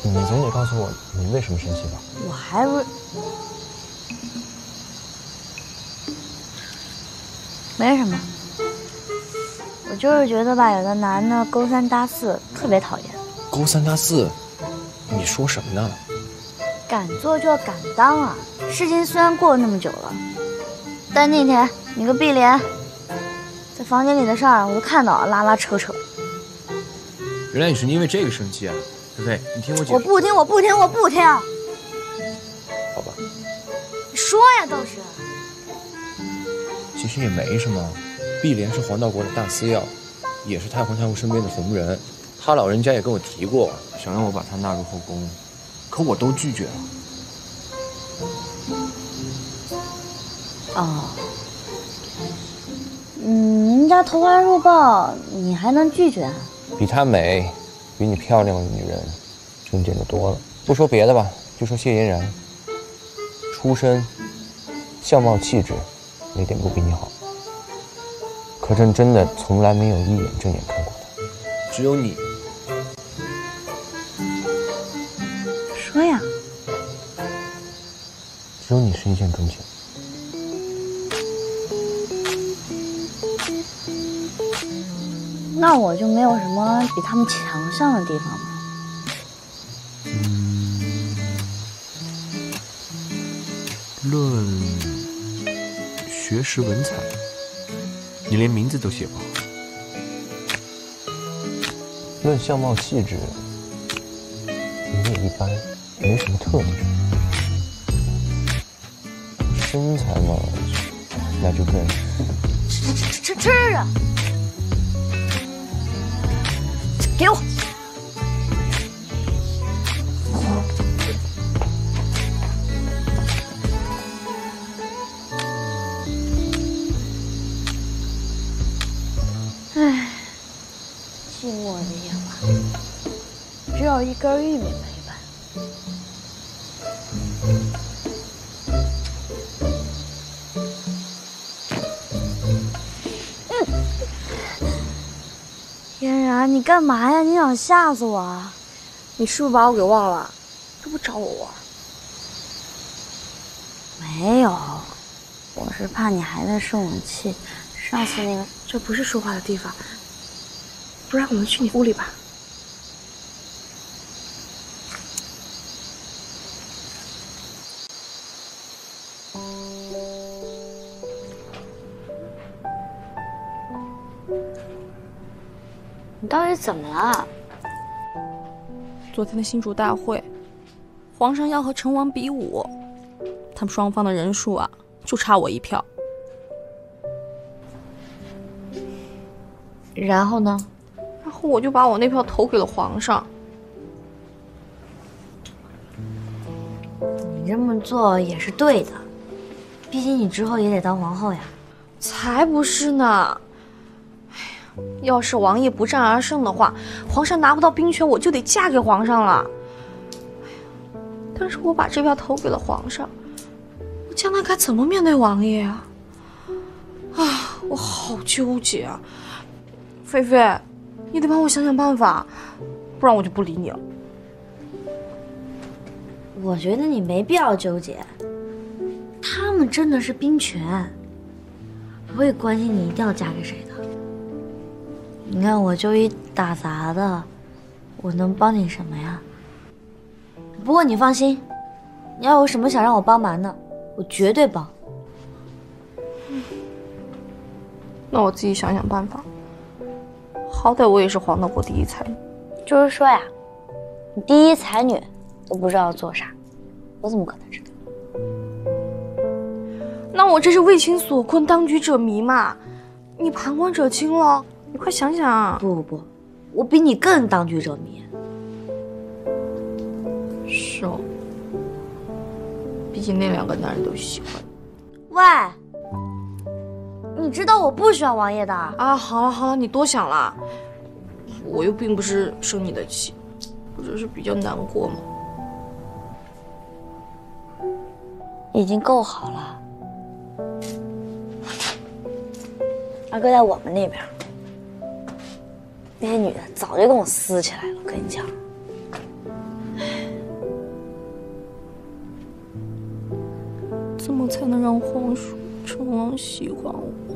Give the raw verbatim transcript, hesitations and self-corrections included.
你总得告诉我你为什么生气吧？ 我还不是没什么，我就是觉得吧，有的男的勾三搭四，特别讨厌。 勾三搭四，你说什么呢？ 敢做就要敢当啊！事情虽然过了那么久了，但那天你个碧莲在房间里的事儿，我都看到了，拉拉扯扯。 原来你是因为这个生气啊，菲菲，你听我解释。 我不听，我不听，我不听。 好吧， 你说呀，倒是。 其实也没什么。碧莲是黄道国的大司药，也是太皇太后身边的红人。他老人家也跟我提过，想让我把他纳入后宫，可我都拒绝了。 哦，嗯，人家投怀入抱，你还能拒绝啊？ 比她美，比你漂亮的女人，真见得多了。不说别的吧，就说谢嫣然，出身、相貌、气质，哪点不比你好？可朕真的从来没有一眼正眼看过她，只有你。 说呀， 只有你是一见钟情。 那我就没有什么比他们强项的地方吗？ 嗯，论学识文采，你连名字都写不好。 论相貌气质，你也一般，没什么特点。身材嘛，那就更…… 吃吃吃吃啊！给我！唉，寂寞的夜晚，只有一根玉米陪伴。嫣然，你干嘛呀？你想吓死我啊？ 你是不是把我给忘了？这不找我玩？ 没有，我是怕你还在生我气。上次那个， 这不是说话的地方，不然我们去你屋里吧。 你到底怎么了？ 昨天的新主大会，皇上要和成王比武，他们双方的人数啊，就差我一票。 然后呢？ 然后我就把我那票投给了皇上。 你这么做也是对的，毕竟你之后也得当皇后呀。 才不是呢！哎呀，要是王爷不战而胜的话，皇上拿不到兵权，我就得嫁给皇上了。哎呀，但是我把这票投给了皇上，我将来该怎么面对王爷啊？啊，我好纠结啊！菲菲，你得帮我想想办法，不然我就不理你了。 我觉得你没必要纠结，他们真的是兵权，不会关心你一定要嫁给谁的。你看我就一打杂的，我能帮你什么呀？不过你放心，你要有什么想让我帮忙的，我绝对帮。 嗯，那我自己想想办法。好歹我也是黄道国第一才女。 就是说呀，你第一才女都不知道要做啥，我怎么可能知道？ 那我这是为情所困，当局者迷嘛。你旁观者清了，你快想想啊！ 不不不，我比你更当局者迷。 是哦，毕竟那两个男人都喜欢你。 喂，你知道我不喜欢王爷的啊！好了好了，你多想了，我又并不是生你的气，我只是比较难过嘛。 已经够好了。二哥在我们那边，那些女的早就跟我撕起来了。我跟你讲，唉， 怎么才能让皇叔成王喜欢我？